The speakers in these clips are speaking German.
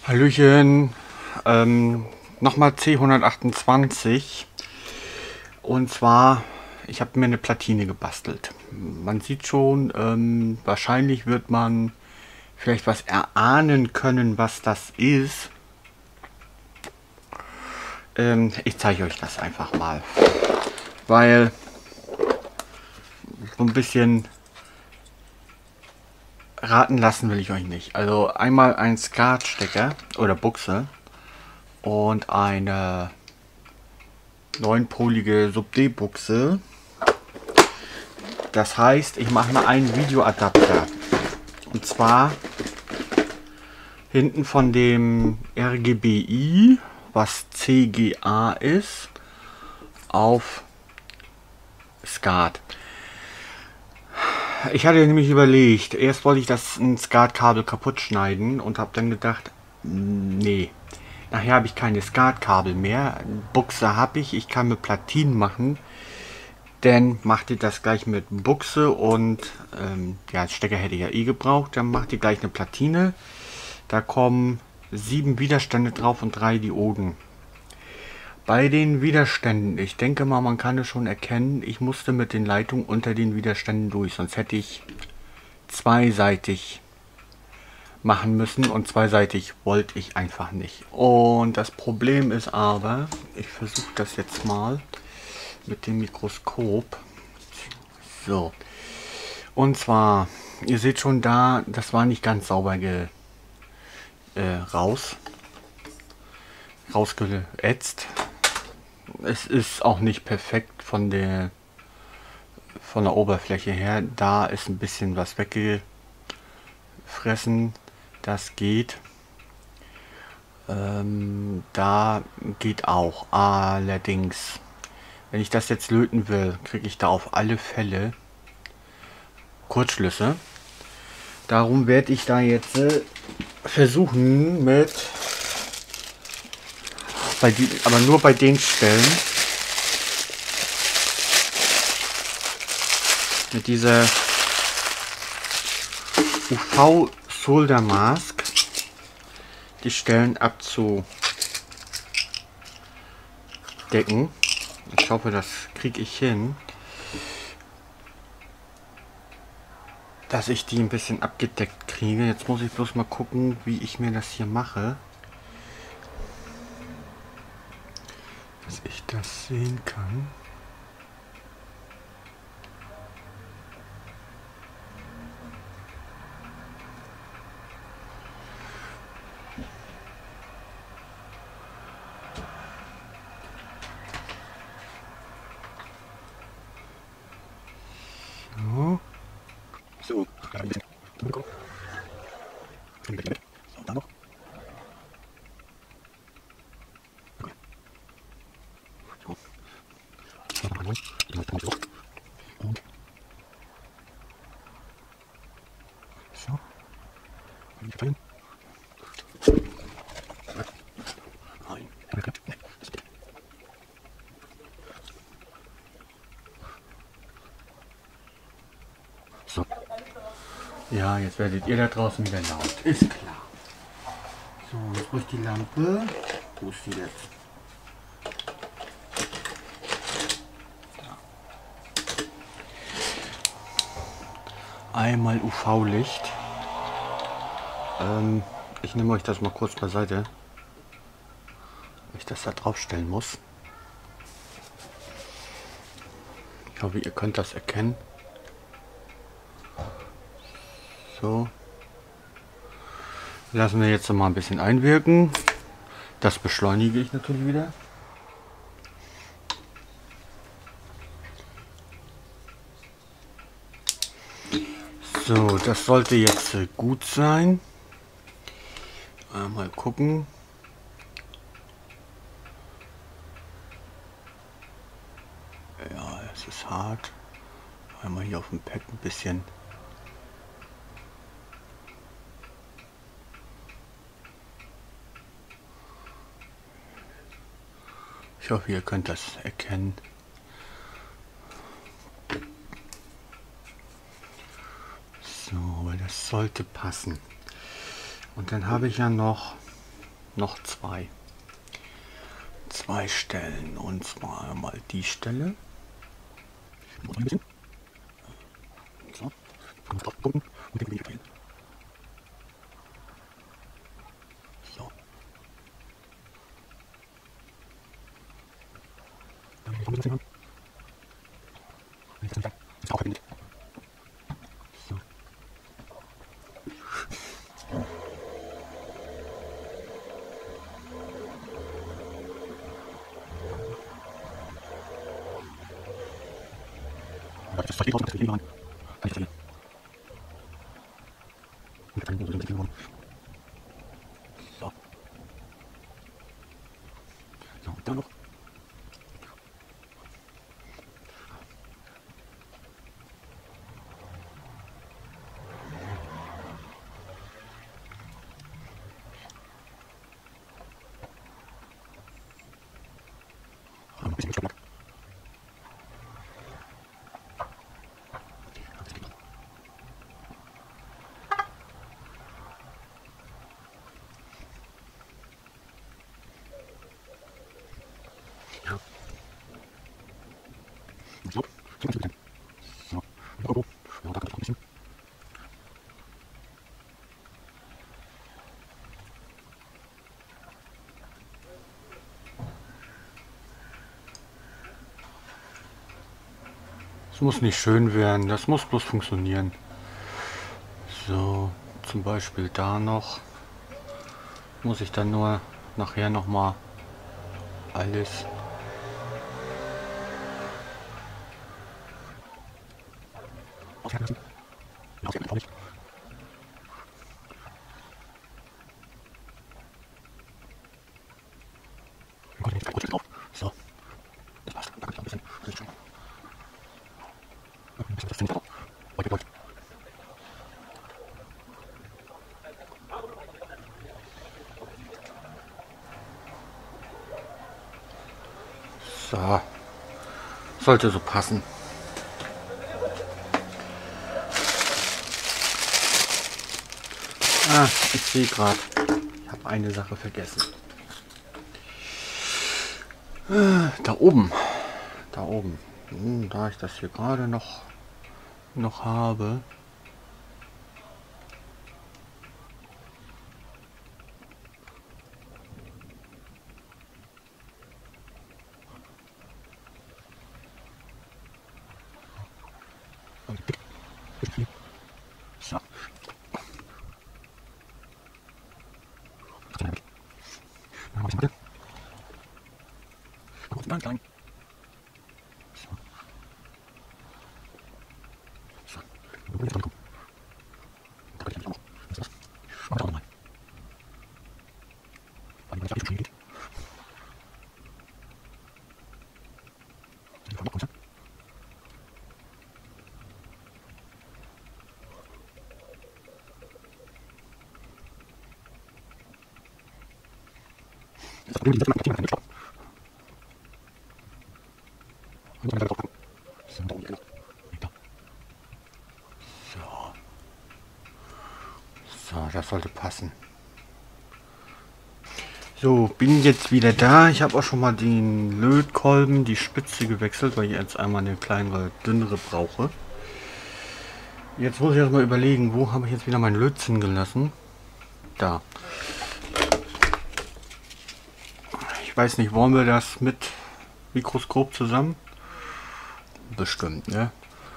Hallöchen, nochmal C128 und zwar, ich habe mir eine Platine gebastelt. Man sieht schon, wahrscheinlich wird man vielleicht was erahnen können, was das ist. Ich zeige euch das einfach mal, weil so ein bisschen raten lassen will ich euch nicht. Also einmal ein Skatstecker oder Buchse und eine 9-polige Sub-D-Buchse. Das heißt, ich mache mal einen Videoadapter. Und zwar hinten von dem RGBI, was CGA ist, auf SCART. Ich hatte nämlich überlegt, erst wollte ich das ein SCART-Kabel kaputt schneiden und habe dann gedacht, nee. Nachher habe ich keine SCART-Kabel mehr. Buchse habe ich kann mit Platinen machen. Dann macht ihr das gleich mit Buchse und ja, Stecker hätte ich ja eh gebraucht. Dann macht ihr gleich eine Platine. Da kommen 7 Widerstände drauf und 3 Dioden. Bei den Widerständen, ich denke mal, man kann es schon erkennen, ich musste mit den Leitungen unter den Widerständen durch, sonst hätte ich zweiseitig machen müssen und zweiseitig wollte ich einfach nicht. Und das Problem ist aber, ich versuche das jetzt mal mit dem Mikroskop. So. Und zwar, ihr seht schon da, das war nicht ganz sauber rausgeätzt. Es ist auch nicht perfekt von der Oberfläche her. Da ist ein bisschen was weggefressen. Das geht. Da geht auch. Allerdings, wenn ich das jetzt löten will, kriege ich da auf alle Fälle Kurzschlüsse. Darum werde ich da jetzt versuchen aber nur bei den Stellen mit dieser UV Solder Mask die Stellen abzudecken. Ich hoffe, das kriege ich hin, dass ich die ein bisschen abgedeckt kriege. Jetzt muss ich bloß mal gucken, wie ich mir das hier mache, dass ich das sehen kann. So. So, ein bisschen bekommen. So, da noch. Okay. So. So, noch einmal. Und so. Und die Verteilung. Nein. So. Ja, jetzt werdet ihr da draußen wieder laut. Ist klar. So, jetzt wo ich die Lampe. Wo ist die jetzt? Da. Einmal UV-Licht. Ich nehme euch das mal kurz beiseite, weil ich das da drauf stellen muss. Ich hoffe, ihr könnt das erkennen. So. Lassen wir jetzt noch mal ein bisschen einwirken. Das beschleunige ich natürlich wieder. So, das sollte jetzt gut sein. Mal gucken. Ja, es ist hart. Einmal hier auf dem Pad ein bisschen. Ich hoffe, ihr könnt das erkennen. So, das sollte passen. Und dann habe ich ja noch noch zwei Stellen, und zwar mal die Stelle. Ein bisschen. So, drauf gucken und den Video verhindern. So. Dann kommen wir das hin. Ist auch verbindet. So. Das versteht auch, dass wir lieber kann ich verlieren. Und dann so ein bisschen so. So, und dann noch. Ein bisschen Stopplack. Ja. So, so ganz gut. So, und Logo. Ja, da kann ich noch ein bisschen. Es muss nicht schön werden, das muss bloß funktionieren. So, zum Beispiel da noch. Muss ich dann nur nachher nochmal alles auswerten lassen. Ja, auswerten auch nicht. Dann kommt jetzt drauf. So, das passt. Da kann ich noch ein bisschen. Das ist schon. Ein bisschen das finde ich auch. Heute. So, sollte so passen. Ah, ich sehe gerade, ich habe eine Sache vergessen. Da oben, da ich das hier gerade noch habe. So. Dann machen wir es mal. Ganz klein. So. So. Dann wollen wir jetzt kommen. Da kann ich auch noch. Was ist das? Und da auch nochmal. Weil die schon geht. Die kommt noch runter. Das Problem ist, dass man nicht mehr stoppen. Und dann drauf gucken. So, da oben da. So. So, das sollte passen. So, bin jetzt wieder da. Ich habe auch schon mal den Lötkolben, die Spitze gewechselt, weil ich jetzt einmal eine kleinere, dünnere brauche. Jetzt muss ich erstmal überlegen, wo habe ich jetzt wieder meinen Lötzinn gelassen? Da. Ich weiß nicht, wollen wir das mit Mikroskop zusammen? Bestimmt, ne?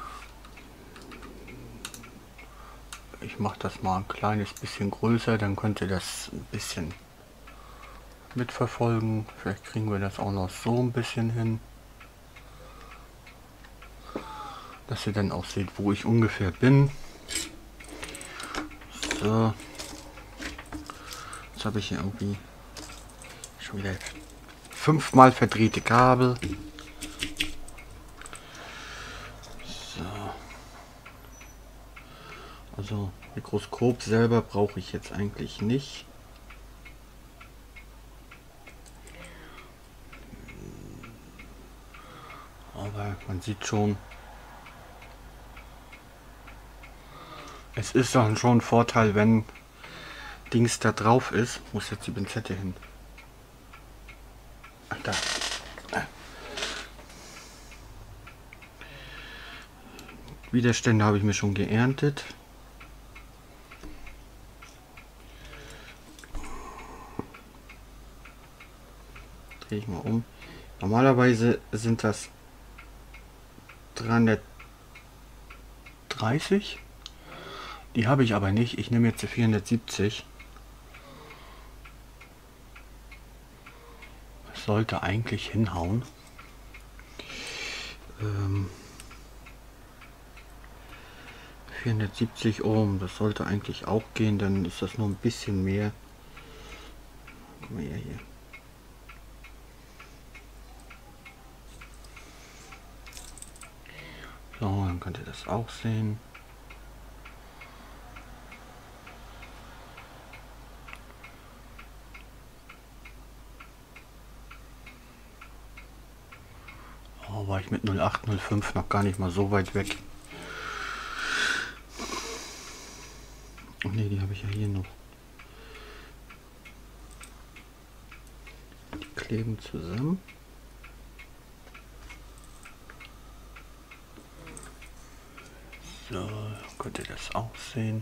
Ich mache das mal ein kleines bisschen größer, dann könnt ihr das ein bisschen mitverfolgen. Vielleicht kriegen wir das auch noch so ein bisschen hin, dass ihr dann auch seht, wo ich ungefähr bin. So. Jetzt habe ich hier irgendwie schon wieder 5-mal verdrehte Kabel. So. Also Mikroskop selber brauche ich jetzt eigentlich nicht. Aber man sieht schon, es ist dann schon ein Vorteil, wenn Dings da drauf ist. Wo ist jetzt die Pinzette hin? Ach, da. Widerstände habe ich mir schon geerntet. Drehe ich mal um. Normalerweise sind das 330. Die habe ich aber nicht. Ich nehme jetzt die 470. Das sollte eigentlich hinhauen. 470 Ohm, das sollte eigentlich auch gehen. Dann ist das nur ein bisschen mehr. Guck mal hier. So, dann könnt ihr das auch sehen. Oh, war ich mit 0805 noch gar nicht mal so weit weg. Oh ne, die habe ich ja hier noch. Die kleben zusammen. So, könnt ihr das auch sehen.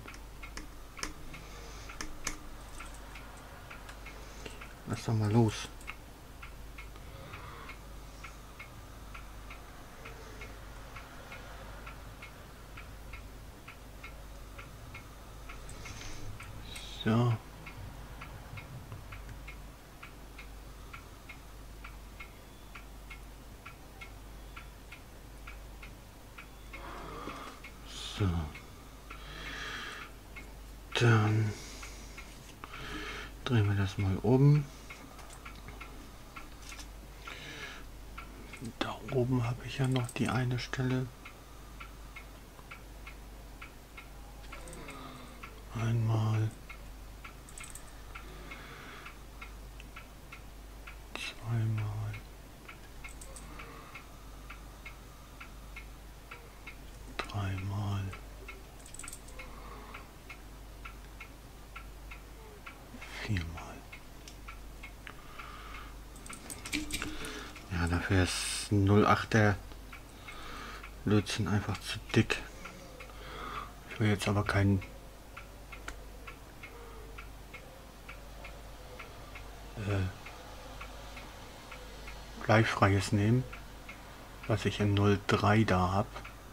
Lass doch mal los. So. So. Dann drehen wir das mal um. Da oben habe ich ja noch die eine Stelle. Einmal. Zweimal. Dreimal. Viermal. Ja, dafür ist 08er Lötzinn einfach zu dick. Ich will jetzt aber kein bleifreies nehmen, was ich in 03 da habe.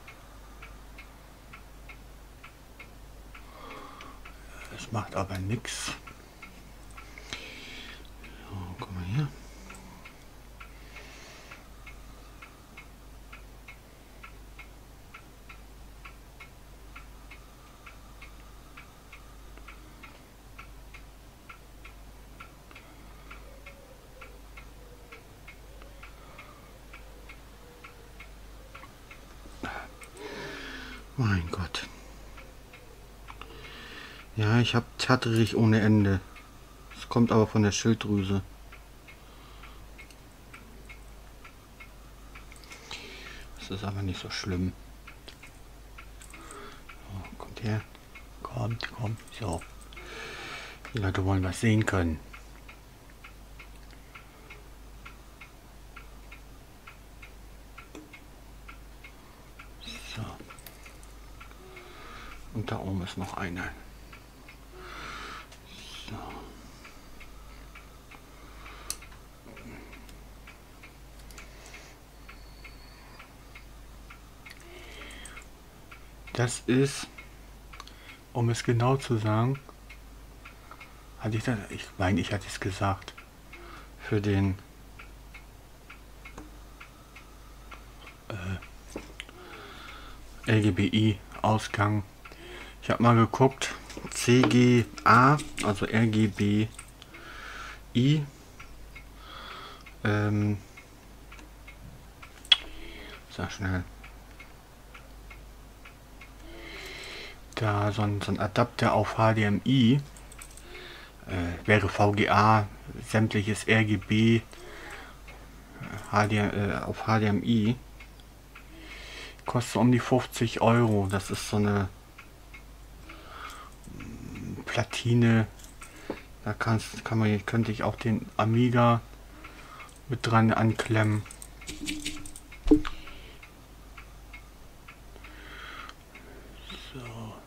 Das macht aber nichts. So, guck mal hier. Mein Gott. Ja, ich habe Tatterich ohne Ende. Es kommt aber von der Schilddrüse. Das ist aber nicht so schlimm. So, kommt her. Kommt. So. Die Leute wollen was sehen können. So. Und da oben ist noch einer. So. Das ist, um es genau zu sagen, hatte ich das, ich meine, ich hatte es gesagt, für den RGBI-Ausgang. Ich habe mal geguckt, CGA, also RGBI, sag schnell, da so ein Adapter auf HDMI, wäre VGA, sämtliches RGB auf HDMI, kostet um die 50 Euro. Das ist so eine Platine, Da könnte ich auch den Amiga mit dran anklemmen. So.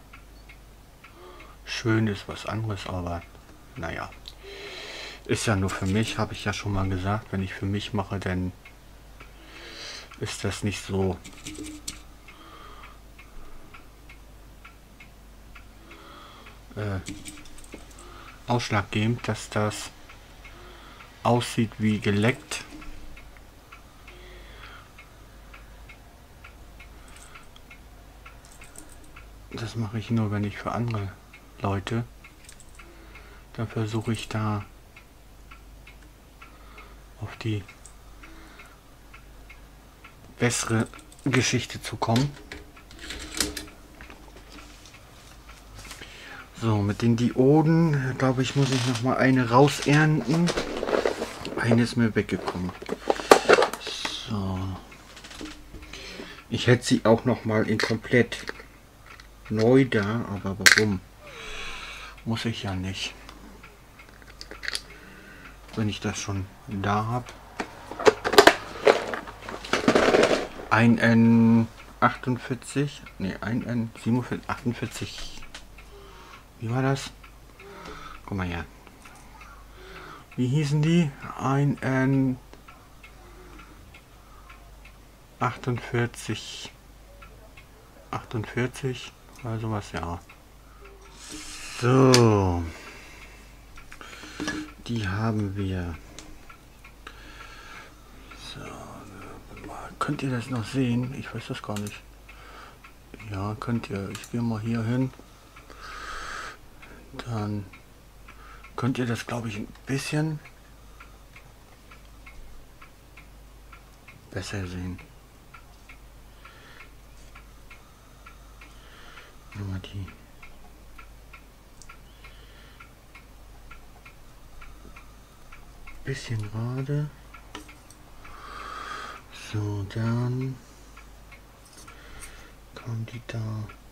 Schön ist was anderes, aber naja. Ist ja nur für mich, habe ich ja schon mal gesagt. Wenn ich für mich mache, dann ist das nicht so ausschlaggebend, dass das aussieht wie geleckt. Das mache ich nur, wenn ich für andere Leute, dann versuche ich da auf die bessere Geschichte zu kommen. So, mit den Dioden, glaube ich, muss ich noch mal eine rausernten. Eine ist mir weggekommen. So. Ich hätte sie auch noch mal in komplett neu da, aber warum? Muss ich ja nicht. Wenn ich das schon da habe. Ein N48, ne, ein N47, 48. Wie war das? Guck mal her. Wie hießen die? Ein N48. 48 oder sowas, ja. So. Die haben wir. So. Könnt ihr das noch sehen? Ich weiß das gar nicht. Ja, könnt ihr. Ich gehe mal hier hin. Dann könnt ihr das, glaube ich, ein bisschen besser sehen. Nur die bisschen gerade. So, dann kommen die da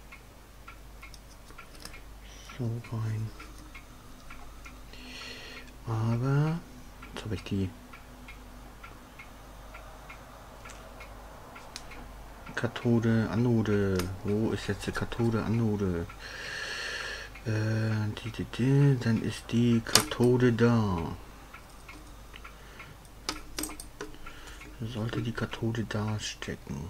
so rein. Aber jetzt habe ich die Kathode, Anode. Wo ist jetzt die Kathode, Anode? Dann ist die Kathode da. Sollte die Kathode da stecken.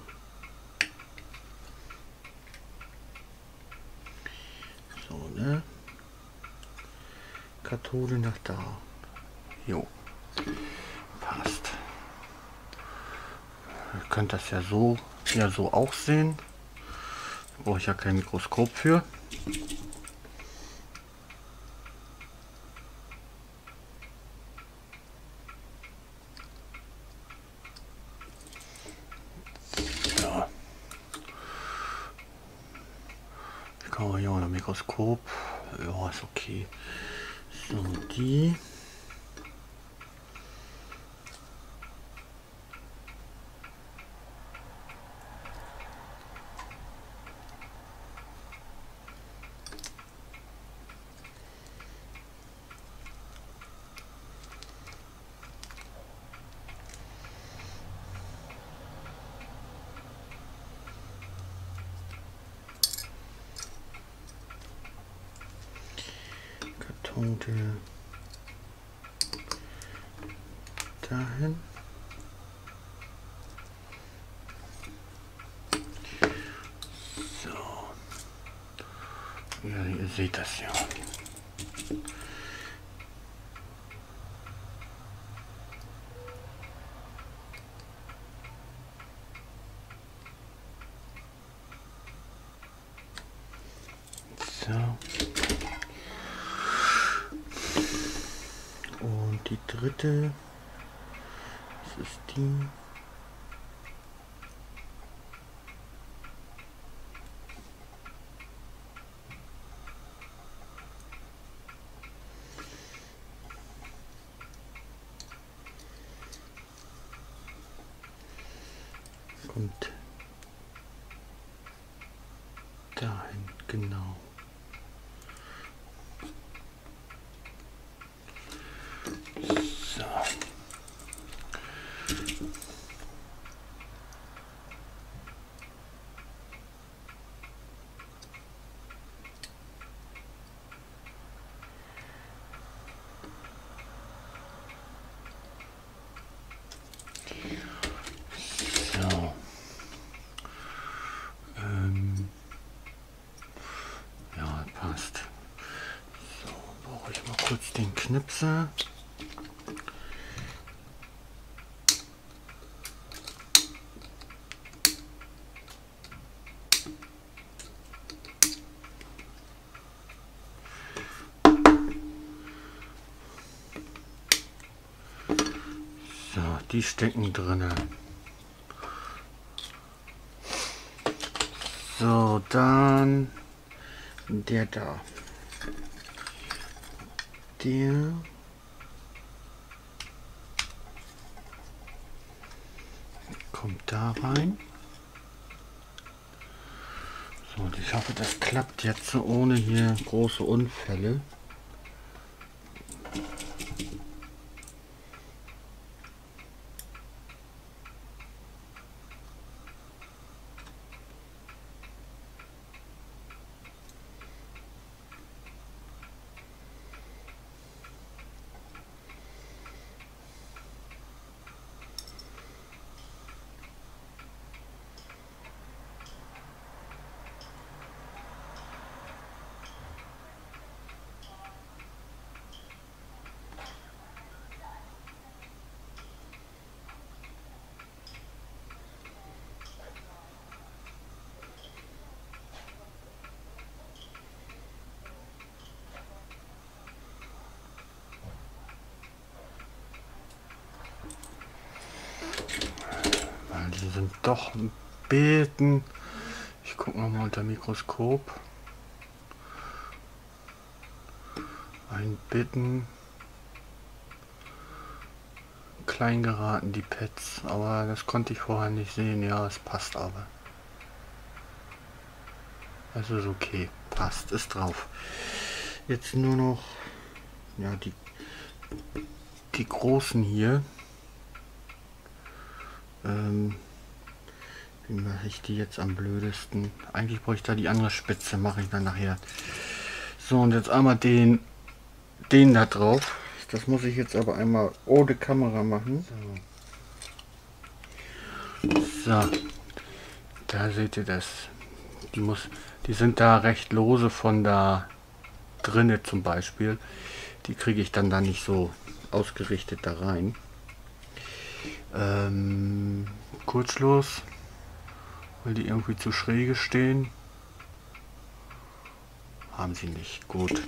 So, ne? Kathode nach da. Jo. Passt. Ihr könnt das ja so auch sehen. Da brauche ich ja kein Mikroskop für. Ja. Ich kann auch hier ein Mikroskop. Ja, ist okay. So, die. Kathode dahin. So. Ja, ihr seht das ja. So. Und die dritte, das ist die. Kommt dahin, genau. den Knipser. So, die stecken drinne. So, dann der da. Der kommt da rein. So, und ich hoffe, das klappt jetzt so ohne hier große Unfälle. Die sind doch ein bisschen. Ich gucke nochmal unter Mikroskop. Ein bisschen klein geraten die Pads, aber das konnte ich vorher nicht sehen. Ja, es passt aber. Es ist okay, passt, ist drauf. Jetzt nur noch ja die großen hier. Wie mache ich die jetzt am blödesten? Eigentlich brauche ich da die andere Spitze, mache ich dann nachher. So, und jetzt einmal den da drauf. Das muss ich jetzt aber einmal ohne Kamera machen. So, da seht ihr das. Die sind da recht lose von da drinne zum Beispiel. Die kriege ich dann da nicht so ausgerichtet da rein. Kurzschluss, weil die irgendwie zu schräge stehen. Haben sie nicht. Gut.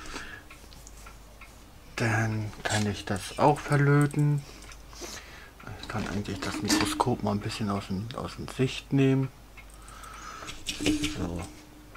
Dann kann ich das auch verlöten. Ich kann eigentlich das Mikroskop mal ein bisschen aus dem Sicht nehmen. So.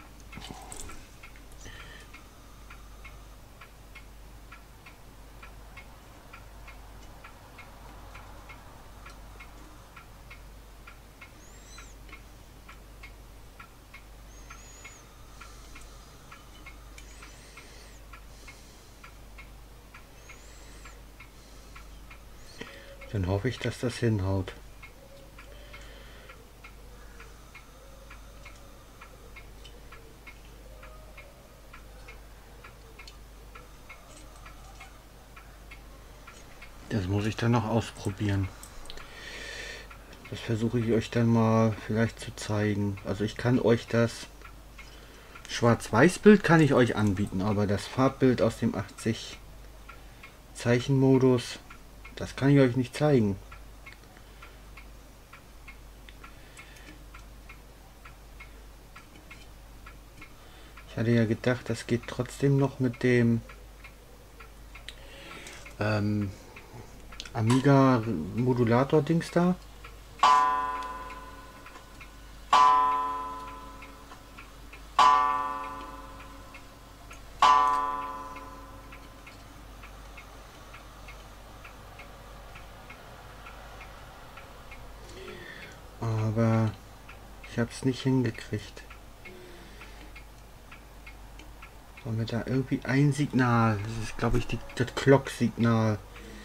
Dann hoffe ich, dass das hinhaut. Das muss ich dann noch ausprobieren. Das versuche ich euch dann mal vielleicht zu zeigen. Also ich kann euch das Schwarz-Weiß-Bild kann ich euch anbieten, aber das Farbbild aus dem 80 Zeichenmodus, das kann ich euch nicht zeigen. Ich hatte ja gedacht, das geht trotzdem noch mit dem Amiga Modulator Dings da. Aber ich habe es nicht hingekriegt. Wollen wir da irgendwie ein Signal? Das ist, glaube ich, das Clock-Signal.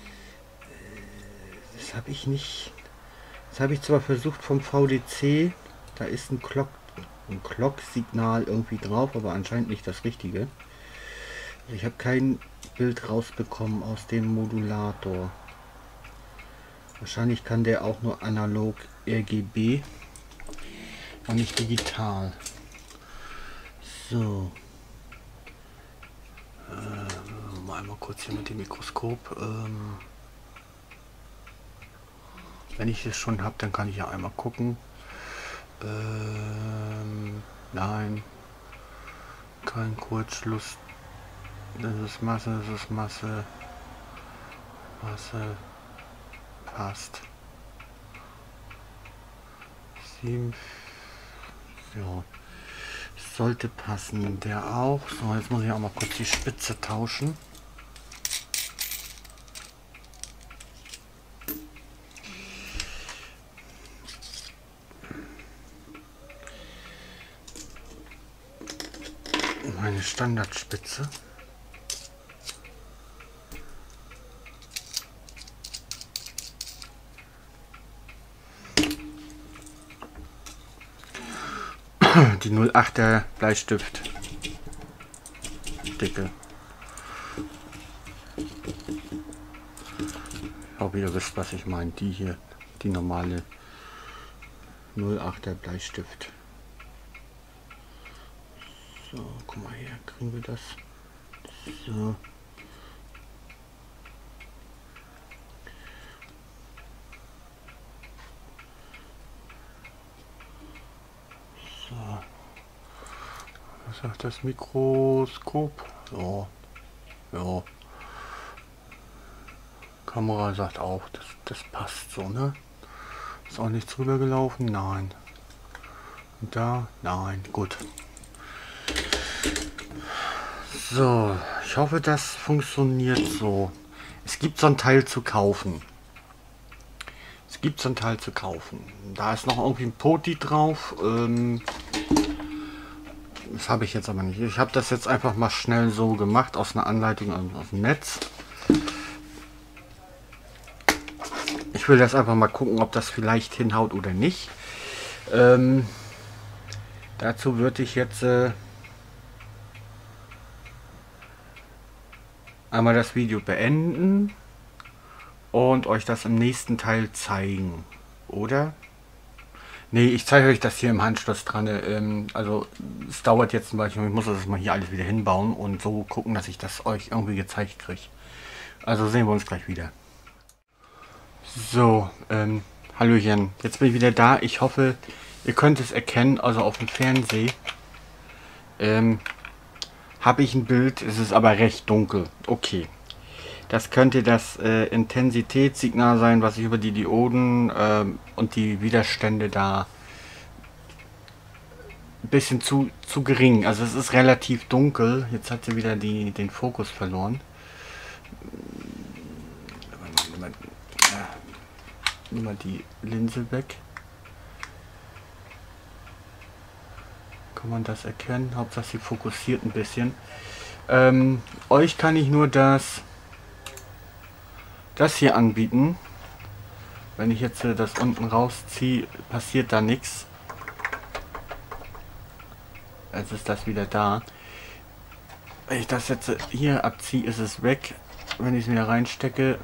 Das habe ich nicht. Das habe ich zwar versucht vom VDC. Da ist ein Clock-Signal irgendwie drauf, aber anscheinend nicht das richtige. Also ich habe kein Bild rausbekommen aus dem Modulator. Wahrscheinlich kann der auch nur analog RGB und nicht digital. So. Mal mal kurz hier mit dem Mikroskop. Wenn ich es schon habe, dann kann ich ja einmal gucken. Nein, kein Kurzschluss. Das ist Masse, das ist Masse. Masse passt. 7. So. Sollte passen. Der auch. So, jetzt muss ich auch mal kurz die Spitze tauschen. Meine Standardspitze. Die 08er Bleistift Dicke. Ich hoffe, ihr wisst, was ich meine. Die hier, die normale 08er Bleistift. So, guck mal her, kriegen wir das? So. Was sagt das Mikroskop? So. Ja. Kamera sagt auch, das passt so, ne? Ist auch nichts rübergelaufen? Nein. Und da? Nein. Gut. So, ich hoffe, das funktioniert so. Es gibt so ein Teil zu kaufen. Da ist noch irgendwie ein Poti drauf. Das habe ich jetzt aber nicht. Ich habe das jetzt einfach mal schnell so gemacht aus einer Anleitung aus dem Netz. Ich will das einfach mal gucken, ob das vielleicht hinhaut oder nicht. Dazu würde ich jetzt einmal das Video beenden und euch das im nächsten Teil zeigen. Oder? Nee, ich zeige euch das hier im Handschluss dran. Also es dauert jetzt zum Beispiel, ich muss das mal hier alles wieder hinbauen und so gucken, dass ich das euch irgendwie gezeigt kriege. Also sehen wir uns gleich wieder. So, Hallöchen, jetzt bin ich wieder da. Ich hoffe, ihr könnt es erkennen, also auf dem Fernseher habe ich ein Bild, es ist aber recht dunkel. Okay, das könnte das Intensitätssignal sein, was ich über die Dioden und die Widerstände da ein bisschen zu gering. Also es ist relativ dunkel. Jetzt hat sie wieder den Fokus verloren. Nimm mal die Linse weg. Kann man das erkennen? Hauptsache sie fokussiert ein bisschen. Euch kann ich nur das hier anbieten. Wenn ich jetzt das unten rausziehe, passiert da nichts. Jetzt ist das wieder da. Wenn ich das jetzt hier abziehe, ist es weg. Wenn ich es wieder reinstecke,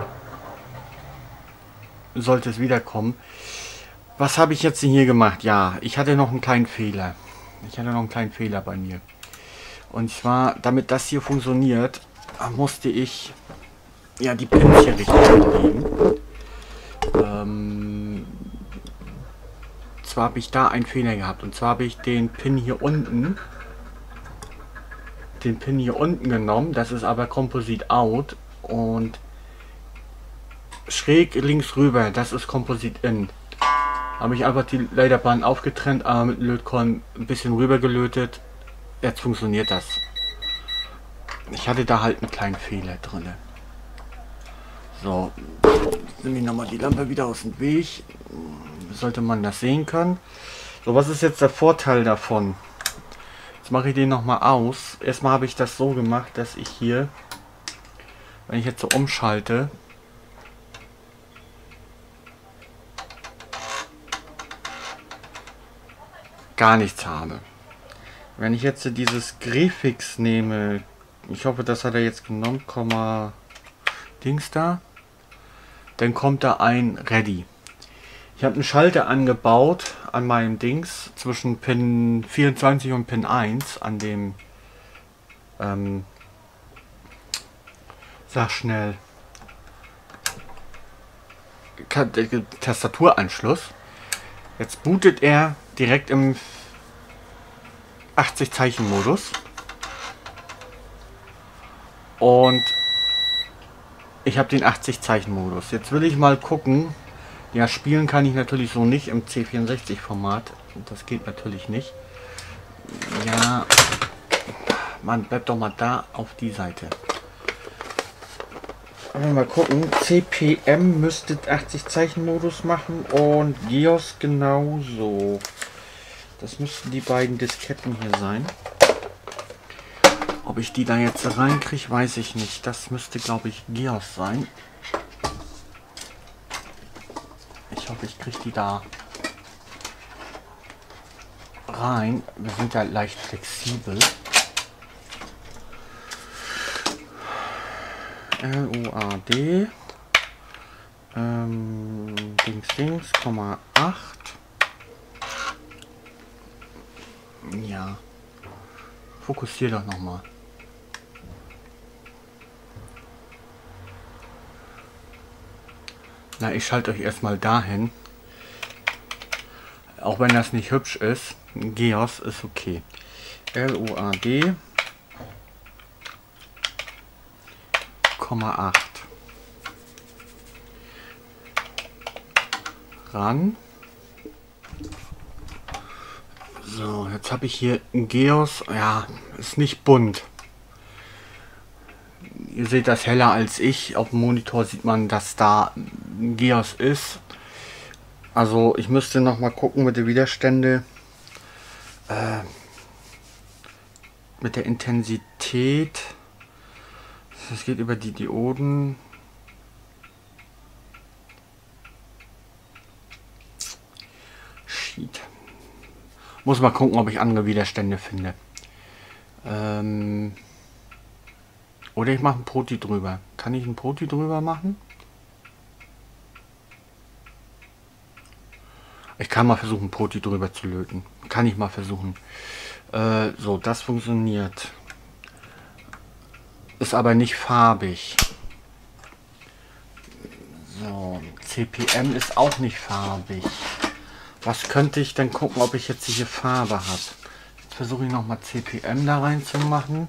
sollte es wiederkommen. Was habe ich jetzt hier gemacht? Ja, ich hatte noch einen kleinen Fehler. Bei mir. Und zwar, damit das hier funktioniert, musste ich ja die Pins hier richtig anlegen. Zwar habe ich da einen Fehler gehabt. Und zwar habe ich den Pin hier unten genommen. Das ist aber Composite Out. Und schräg links rüber, das ist Composite In. Habe ich einfach die Leiterbahn aufgetrennt, aber mit Lötkolben ein bisschen rüber gelötet. Jetzt funktioniert das. Ich hatte da halt einen kleinen Fehler drin. So, nehme ich nochmal die Lampe wieder aus dem Weg. Sollte man das sehen können. So, was ist jetzt der Vorteil davon? Jetzt mache ich den nochmal aus. Erstmal habe ich das so gemacht, dass ich hier, wenn ich jetzt so umschalte, gar nichts habe. Wenn ich jetzt dieses Grifix nehme, ich hoffe, das hat er jetzt genommen, Dings da, dann kommt da ein Ready. Ich habe einen Schalter angebaut an meinem Dings zwischen Pin 24 und Pin 1 an dem Sag schnell. Tastaturanschluss. Jetzt bootet er direkt im 80-Zeichen-Modus. Und ich habe den 80-Zeichen-Modus. Jetzt will ich mal gucken. Ja, spielen kann ich natürlich so nicht im C64-Format. Das geht natürlich nicht. Ja, man bleibt doch mal da auf die Seite. Mal gucken. CPM müsste 80-Zeichen-Modus machen und GEOS genauso. Das müssten die beiden Disketten hier sein. Ob ich die da jetzt reinkriege, weiß ich nicht. Das müsste, glaube ich, GEOS sein. Ich hoffe, ich kriege die da rein. Wir sind ja leicht flexibel. LUAD Dings, 8. Ja. Fokussier doch nochmal. Na, ich schalte euch erstmal dahin. Auch wenn das nicht hübsch ist. GEOS ist okay. LUAD 8. Ran. So, jetzt habe ich hier ein GEOS. Ja, ist nicht bunt. Ihr seht das heller als ich. Auf dem Monitor sieht man, dass da ein GEOS ist. Also ich müsste noch mal gucken mit den Widerstände. Mit der Intensität. Das geht über die Dioden. Shit. Muss mal gucken, ob ich andere Widerstände finde. Oder ich mache ein Poti drüber. Kann ich ein Poti drüber machen? Ich kann mal versuchen, Poti drüber zu löten. Kann ich mal versuchen. So, das funktioniert. Ist aber nicht farbig. So, CPM ist auch nicht farbig. Was könnte ich denn gucken, ob ich jetzt hier Farbe habe? Jetzt versuche ich nochmal CPM da reinzumachen.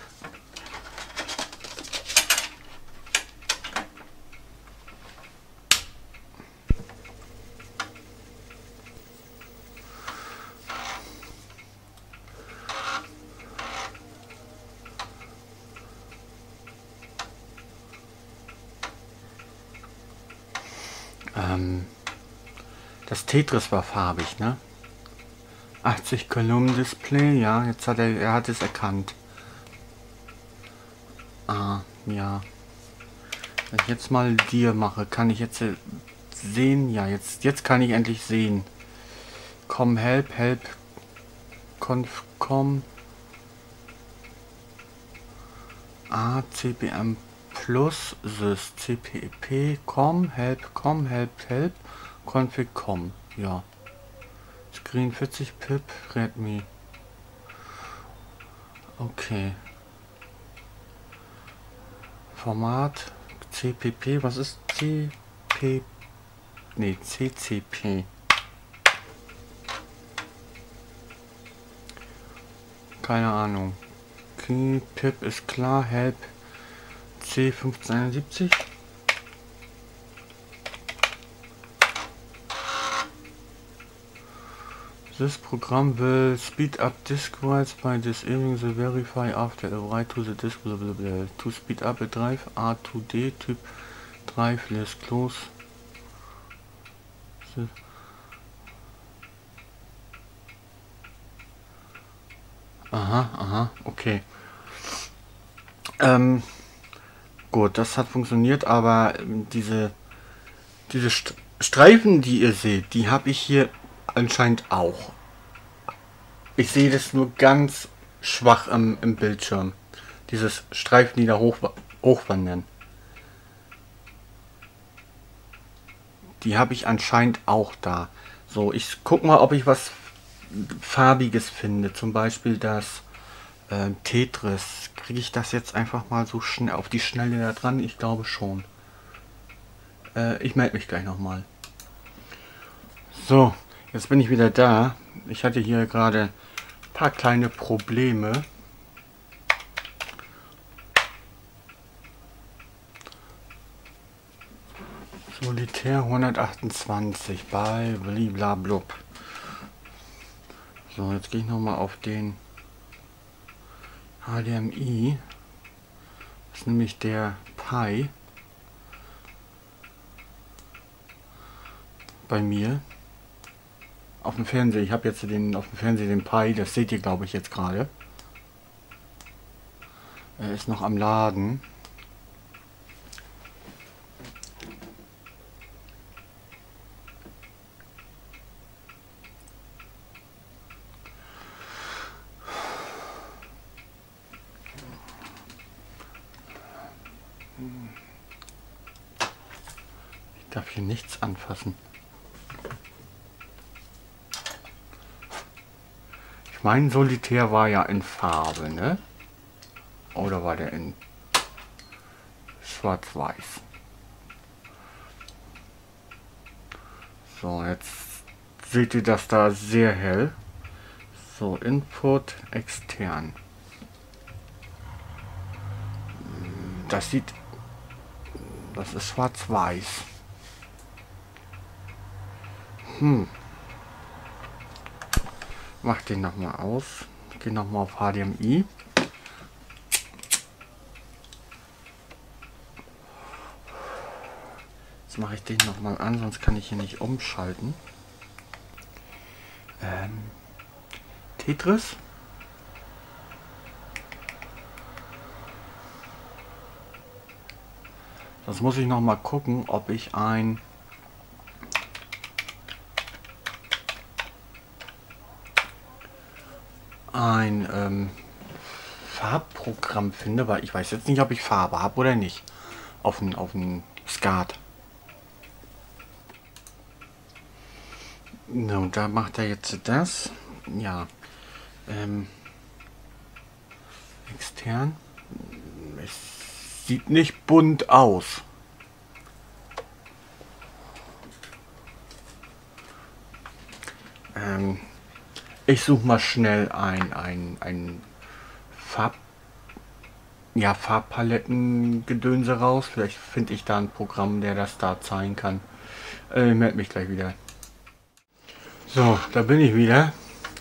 Das Tetris war farbig, ne? 80 Kolumnen Display, ja, jetzt hat er hat es erkannt. Ah, ja. Wenn ich jetzt mal dir mache, kann ich jetzt sehen? Ja, jetzt kann ich endlich sehen. Komm, help, conf, com. CPM plus sys CPP, help, config, ja. Screen 40 pip, Redmi. Okay. Format, CPP, was ist CP? Ne, CCP. Keine Ahnung. Pip ist klar, help C1571. This program will speed up disk writes by disabling the verify after a write to the disk. Blablabla. To speed up a drive, R2D type drive less close. Aha, okay. Gut, das hat funktioniert, aber diese Streifen, die ihr seht, die habe ich hier anscheinend auch. Ich sehe das nur ganz schwach im Bildschirm. Dieses Streifen, die da hochwandern. Die habe ich anscheinend auch da. So, ich guck mal, ob ich was Farbiges finde. Zum Beispiel das Tetris. Kriege ich das jetzt einfach mal so schnell auf die Schnelle da dran? Ich glaube schon. Ich melde mich gleich nochmal. So, jetzt bin ich wieder da. Ich hatte hier gerade ein paar kleine Probleme. Solitär 128 bei bliblablub. So, jetzt gehe ich nochmal auf den HDMI. Das ist nämlich der Pi bei mir auf dem Fernseher. Ich habe jetzt auf dem Fernseher den Pi, das seht ihr glaube ich jetzt gerade. Er ist noch am Laden. Ich darf hier nichts anfassen. Ich meine, Solitär war ja in Farbe, ne? Oder war der in Schwarz-Weiß? So, jetzt seht ihr das da sehr hell. So, Input extern. Das ist schwarz-weiß. Mach den nochmal aus. Geh nochmal auf HDMI. Jetzt mache ich den nochmal an, sonst kann ich hier nicht umschalten. Tetris. Das muss ich noch mal gucken, ob ich ein Farbprogramm finde, weil ich weiß jetzt nicht, ob ich Farbe habe oder nicht auf dem Skat. No, da macht er jetzt das. Ja. Extern. Es sieht nicht bunt aus. Ich suche mal schnell ein Farbpalettengedönse raus. Vielleicht finde ich da ein Programm, der das da zeigen kann. Ich melde mich gleich wieder. So, da bin ich wieder.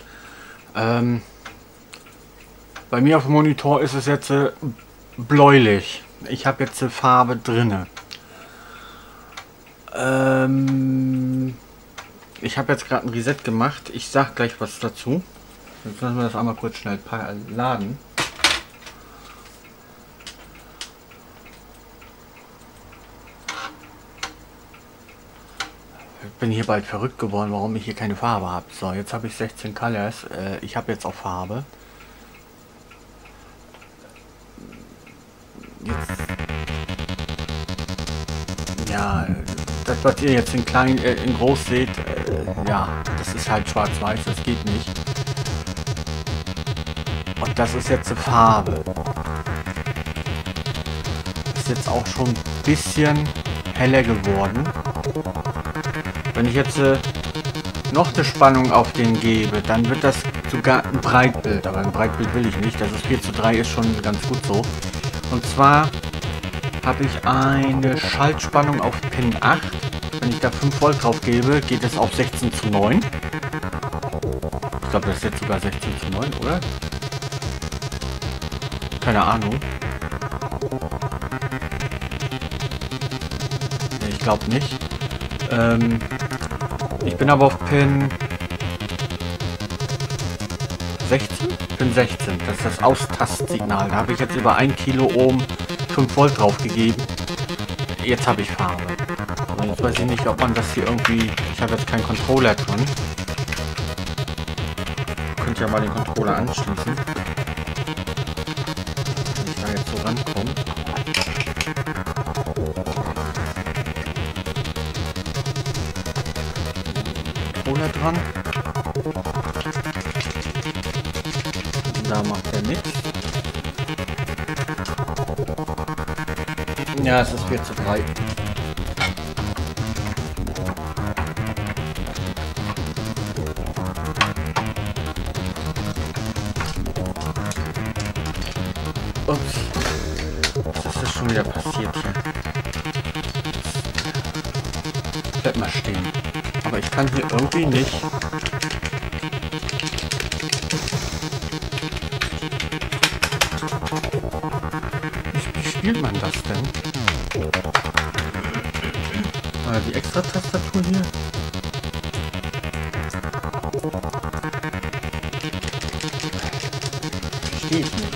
Bei mir auf dem Monitor ist es jetzt bläulich. Ich habe jetzt Farbe drinne. Ich habe jetzt gerade ein Reset gemacht. Ich sag gleich was dazu. Jetzt lassen wir das einmal kurz schnell laden. Ich bin hier bald verrückt geworden, warum ich hier keine Farbe habe. So, jetzt habe ich 16 Colors. Ich habe jetzt auch Farbe. Jetzt. Ja, das was ihr jetzt in klein, in groß seht, ja, das ist halt schwarz-weiß, das geht nicht. Und das ist jetzt eine Farbe. Ist jetzt auch schon ein bisschen heller geworden. Wenn ich jetzt noch eine Spannung auf den gebe, dann wird das sogar ein Breitbild. Aber ein Breitbild will ich nicht. Das ist 4:3, ist schon ganz gut so. Und zwar habe ich eine Schaltspannung auf Pin 8. Wenn ich da 5 Volt drauf gebe, geht es auf 16:9. Ich glaube, das ist jetzt sogar 16:9, oder? Keine Ahnung. Ich glaube nicht. Ich bin aber auf Pin 16? Pin 16. Das ist das Austastsignal. Da habe ich jetzt über 1 Kilo Ohm 5 Volt drauf gegeben. Jetzt habe ich Farbe. Aber jetzt weiß ich nicht, ob man das hier irgendwie... Ich habe jetzt keinen Controller drin. Könnt ihr ja mal den Controller anschließen. Wenn ich da jetzt so rankomme. Controller dran. Da macht er nichts. Ja, es ist 4:3. Ups. Was ist das schon wieder passiert hier? Bleib mal stehen. Aber ich kann hier irgendwie nicht. Wie spielt man das denn? Die extra Tastatur hier? Verstehe ich nicht.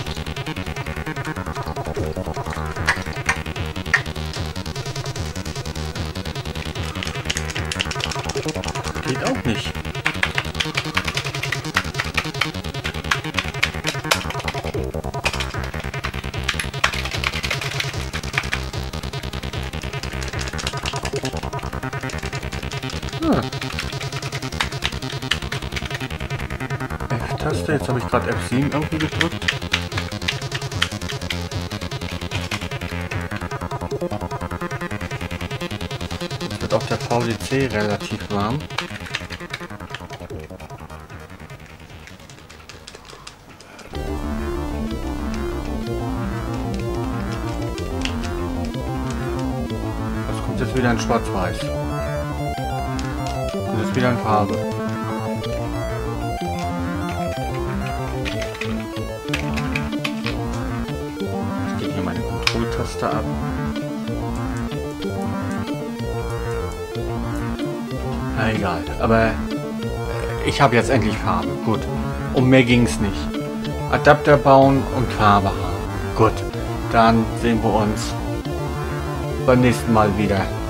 Geht auch nicht. F-Taste, jetzt habe ich gerade F7 irgendwie gedrückt. Jetzt wird auch der VDC relativ warm. Das kommt jetzt wieder in Schwarz-Weiß. Und jetzt wieder in Farbe. Ich gehe hier meine Kontrolltaste ab. Na egal, aber ich habe jetzt endlich Farbe. Gut. Um mehr ging es nicht. Adapter bauen und Farbe haben. Gut. Dann sehen wir uns beim nächsten Mal wieder.